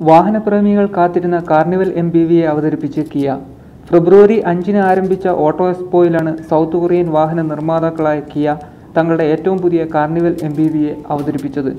വാഹനപ്രേമികൾ കാത്തിരുന്ന കാർണിവൽ MPVയെ അവതരിപ്പിച്ച് കിയ. ഫെബ്രുവരി 5-ന് ആരംഭിച്ച ഓട്ടോ എക്സ്പോയിലാണ് സൗത്ത് കൊറിയൻ വാഹന നിർമ്മാതാക്കളായ കിയ തങ്ങളുടെ ഏറ്റവും പുതിയ കാർണിവൽ MPVയെ അവതരിപ്പിച്ചത്.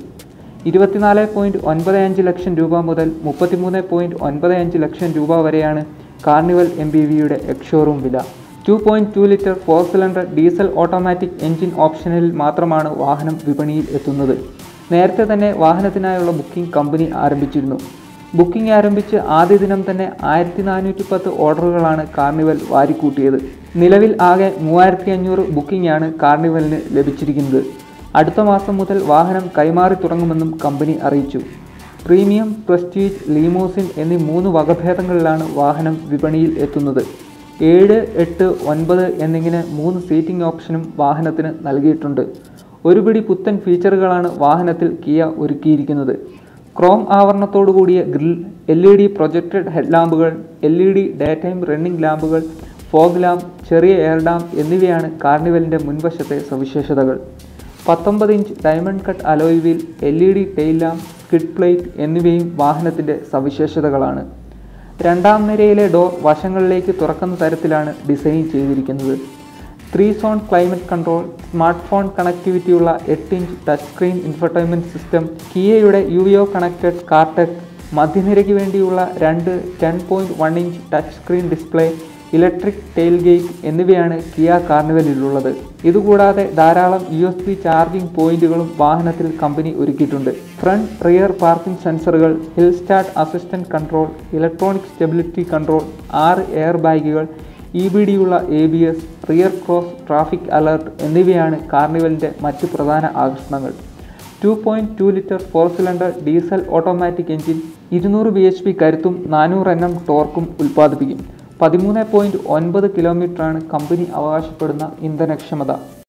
24.95 ലക്ഷം രൂപ മുതൽ 33.95 ലക്ഷം രൂപ വരെയാണ് കാർണിവൽ MPVയുടെ എക്സ്-ഷോറൂം വില. 2.2 litre 4 cylinder diesel automatic engine ഓപ്ഷനിൽ മാത്രമാണ് വാഹനം വിപണിയിൽ എത്തുന്നത്. നേരത്തെ തന്നെ വാഹനത്തിനായുള്ള ബുക്കിംഗ് കമ്പനി ആരംഭിച്ചിരുന്നു. ബുക്കിംഗ് ആരംഭിച്ച് ആദ്യ ദിനം തന്നെ 1410 ഓർഡറുകളാണ് കാർണിവൽ വാരിക്കൂട്ടിയത്. നിലവിൽ ആകെ 3500 ബുക്കിംഗാണ് കാർണിവലിന് ലഭിച്ചിരിക്കുന്നത്. അടുത്ത മാസം മുതൽ വാഹനം കൈമാറി തുടങ്ങുമെന്നും കമ്പനി അറിയിച്ചു. പ്രീമിയം, പ്രസ്റ്റീജ്, ലീമോസിൻ എന്നീ 3 വകഭേദങ്ങളിലാണ് വാഹനം വിപണിയിൽ എത്തുന്നത്. 7, 8, 9 എന്നിങ്ങനെ 3 സീറ്റിംഗ് ഓപ്ഷനും വാഹനത്തിന് നൽകിയിട്ടുണ്ട്. ഒരുപിടി പുത്തൻ ഫീച്ചറുകളാണ് വാഹനത്തിൽ കിയ ഒരുക്കിയിരിക്കുന്നത്. ക്രോം ആവരണത്തോടുകൂടിയ ഗ്രിൽ, LED പ്രൊജക്റ്റഡ് ഹെഡ്ലാമ്പുകൾ, LED ഡേ ടൈം റണ്ണിംഗ് ലാമ്പുകൾ, ഫോഗ് ലാമ്പ്, ചെറിയ എയർ ഡാം എന്നിവയാണ് കാർണിവലിൻ്റെ മുൻവശത്തെ സവിശേഷതകൾ. 19 inch diamond cut alloy wheel, LED tail lamp, skid plate എന്നിവയും വാഹനത്തിൻ്റെ സവിശേഷതകളാണ്. രണ്ടാം നിരയിലെ ഡോർ വശങ്ങളിലേക്ക് തുറക്കുന്ന തരത്തിലാണ് ഡിസൈൻ ചെയ്തിരിക്കുന്നത്. 3 zone climate control, smart phone കണക്ടിവിറ്റിയുള്ള 8 inch touch screen infotainment system, കിയയുടെ UVO കണക്റ്റഡ് കാർടെക്, മധ്യനിരയ്ക്ക് വേണ്ടിയുള്ള 2 10.1 inch touch screen display, electric tail gate എന്നിവയാണ് കിയ കാർണിവലിലുള്ളത്. ഇതുകൂടാതെ ധാരാളം USB ചാർജിംഗ് പോയിന്റുകളും വാഹനത്തിൽ കമ്പനി ഒരുക്കിയിട്ടുണ്ട്. ഫ്രണ്ട്, റിയർ പാർക്കിംഗ് സെൻസറുകൾ, hill start assistant control, electronic stability control, 6 air ബാഗുകൾ, EBD-യുള്ള ABS, rear cross traffic alert എന്നിവയാണ് കാർണിവലിൻ്റെ മറ്റ് പ്രധാന ആകർഷണങ്ങൾ. 2.2 litre 4 cylinder diesel automatic engine 200 bhp കരുത്തും 400 Nm ടോർക്കും ഉൽപ്പാദിപ്പിക്കും. 13.9 കിലോമീറ്ററാണ് കമ്പനി അവകാശപ്പെടുന്ന ഇന്ധനക്ഷമത.